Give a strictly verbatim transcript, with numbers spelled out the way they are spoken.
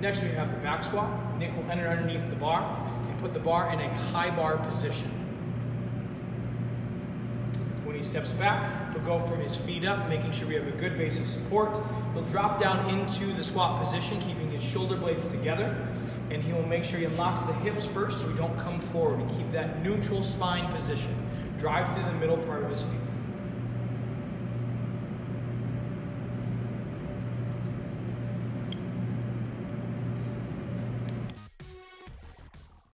Next we have the back squat. Nick will enter underneath the bar and put the bar in a high bar position. When he steps back, he'll go from his feet up, making sure we have a good base of support. He'll drop down into the squat position, keeping his shoulder blades together, and he will make sure he unlocks the hips first so we don't come forward. We keep that neutral spine position. Drive through the middle part of his feet.